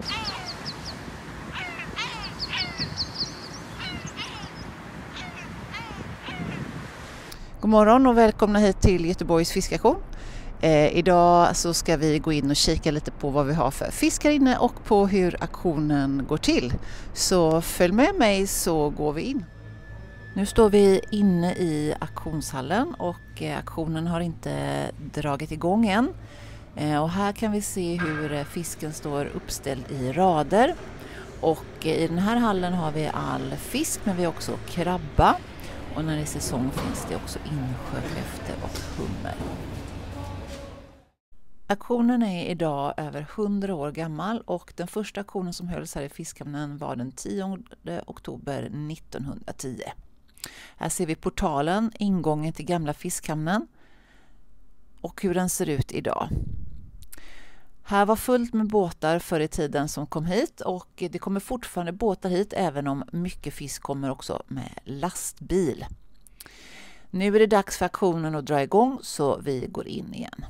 God morgon och välkomna hit till Göteborgs fiskaktion. Idag så ska vi gå in och kika lite på vad vi har för fisk här inne och på hur aktionen går till. Så följ med mig så går vi in. Nu står vi inne i auktionshallen och auktionen har inte dragit igång än. Och här kan vi se hur fisken står uppställd i rader. Och i den här hallen har vi all fisk, men vi har också krabba. Och när det är säsong finns det också insjökräftor och hummer. Auktionen är idag över 100 år gammal och den första auktionen som hölls här i fiskhamnen var den 10 oktober 1910. Här ser vi portalen, ingången till gamla fiskhamnen och hur den ser ut idag. Här var fullt med båtar förr i tiden som kom hit och det kommer fortfarande båtar hit även om mycket fisk kommer också med lastbil. Nu är det dags för auktionen att dra igång så vi går in igen.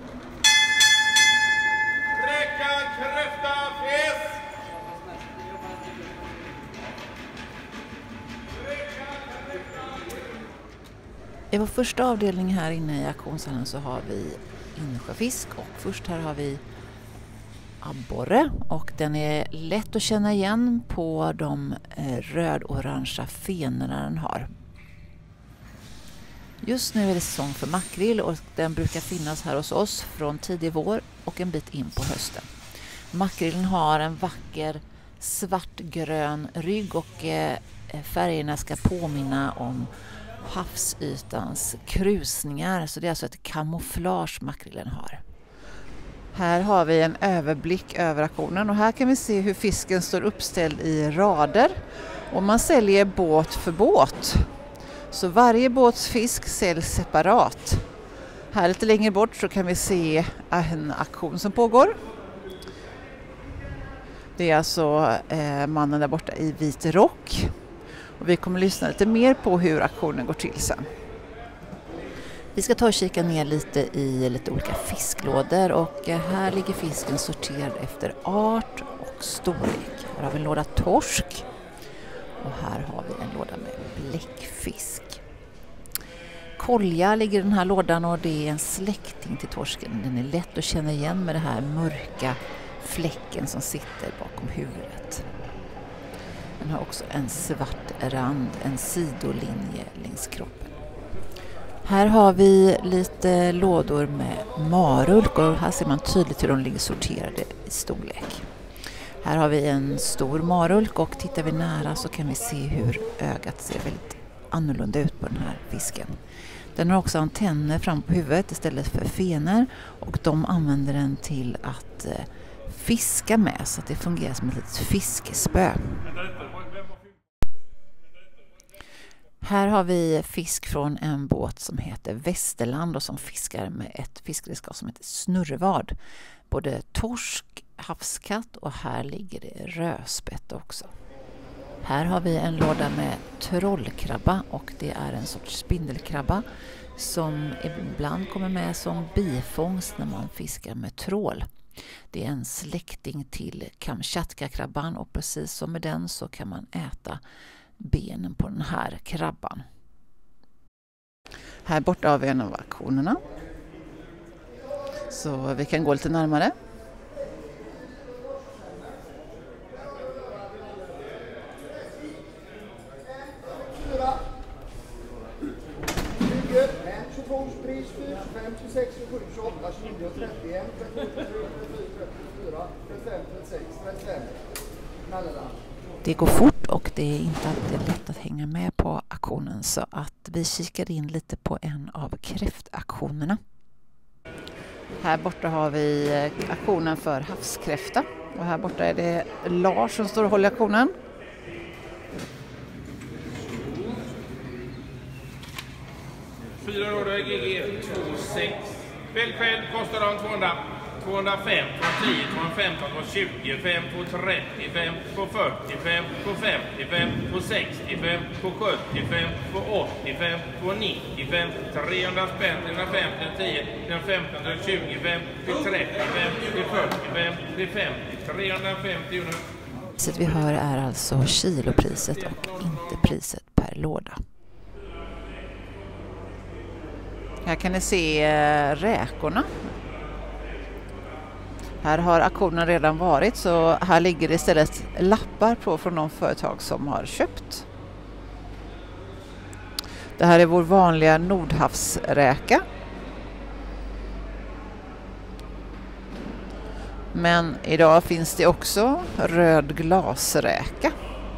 I vår första avdelning här inne i auktionshallen så har vi insjöfisk och först här har vi abborre och den är lätt att känna igen på de röd-orangea fenorna den har. Just nu är det säsong för makrill och den brukar finnas här hos oss från tidig vår och en bit in på hösten. Makrillen har en vacker svartgrön rygg och färgerna ska påminna om havsytans krusningar, så det är alltså ett kamouflage makrillen har. Här har vi en överblick över auktionen och här kan vi se hur fisken står uppställd i rader och man säljer båt för båt. Så varje båts fisk säljs separat. Här lite längre bort så kan vi se en auktion som pågår. Det är alltså mannen där borta i vit rock. Och vi kommer lyssna lite mer på hur auktionen går till sen. Vi ska ta och kika ner lite i lite olika fisklådor och här ligger fisken sorterad efter art och storlek. Här har vi en låda torsk och här har vi en låda med bläckfisk. Kolja ligger i den här lådan och det är en släkting till torsken. Den är lätt att känna igen med det här mörka fläcken som sitter bakom huvudet. Den har också en svart rand, en sidolinje längs kroppen. Här har vi lite lådor med marulk och här ser man tydligt hur de ligger sorterade i storlek. Här har vi en stor marulk och tittar vi nära så kan vi se hur ögat ser väldigt annorlunda ut på den här fisken. Den har också antenner fram på huvudet istället för fenor och de använder den till att fiska med så att det fungerar som ett litet fiskespö. Här har vi fisk från en båt som heter Västerland och som fiskar med ett fiskredskap som heter snurrevad. Både torsk, havskatt och här ligger det rödspett också. Här har vi en låda med trollkrabba och det är en sorts spindelkrabba som ibland kommer med som bifångst när man fiskar med trål. Det är en släkting till kamtjatkakrabban och precis som med den så kan man äta benen på den här krabban. Här borta har vi en av auktionerna. Så vi kan gå lite närmare. Pris 25, 26, 27, 28, 29, 31, 34, 35, 36, 35. Det går fort och det är inte alltid lätt att hänga med på auktionen så att vi kikar in lite på en av kräftauktionerna. Här borta har vi auktionen för havskräfta och här borta är det Lars som står och håller auktionen. Fyra råd GG 26. Välj själv kostar de 200. 205, 210, 215, 220, 5, 235, 245, 255, 265, 275, 285, 295, 300 spänn, 350, 10, 315, 325, 335, 345, 350, 350. Priset vi hör är alltså kilopriset och inte priset per låda. Här kan ni se räkorna. Här har auktionen redan varit, så här ligger det istället lappar på från de företag som har köpt. Det här är vår vanliga nordhavsräka. Men idag finns det också röd glasräka.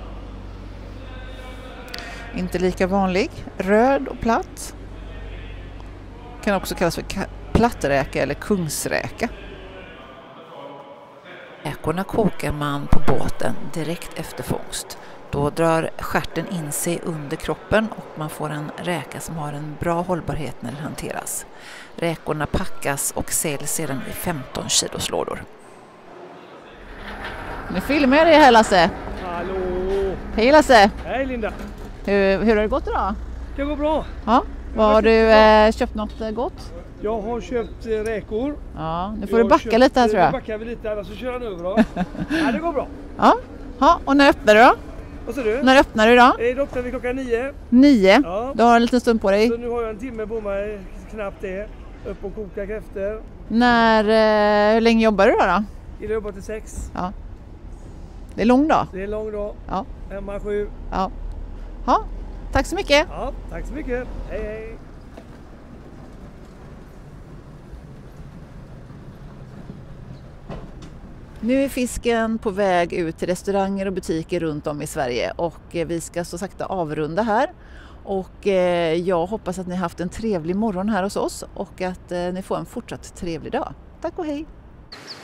Inte lika vanlig. Röd och platt. Kan också kallas för platträka eller kungsräka. Räkorna kokar man på båten direkt efter fångst. Då drar stjärten in sig under kroppen och man får en räka som har en bra hållbarhet när den hanteras. Räkorna packas och säljs sedan i 15 kilos lådor. Nu filmar jag dig här, Lasse. Hallå! Hej Lasse! Hej Linda! Hur har det gått idag? Det går bra. Ja, har du köpt något gott? Jag har köpt räkor. Ja, nu får du backa lite här tror jag. Nu backar vi lite, annars så kör han över då. Ja, det går bra. Ja, och när öppnar du då? Vad säger du? När öppnar du idag? Då öppnar vi klockan 9. 9? Ja. Du har en liten stund på dig. Så nu har jag en timme på mig, knappt det. Upp och koka kräftor. Hur länge jobbar du då? Jag jobbar till 6. Ja. Det är lång dag. Det är en lång dag. Ja. Hemma 7. Ja. Ja, tack så mycket. Ja, tack så mycket. Hej hej. Nu är fisken på väg ut till restauranger och butiker runt om i Sverige och vi ska så sakta avrunda här. Och jag hoppas att ni har haft en trevlig morgon här hos oss och att ni får en fortsatt trevlig dag. Tack och hej!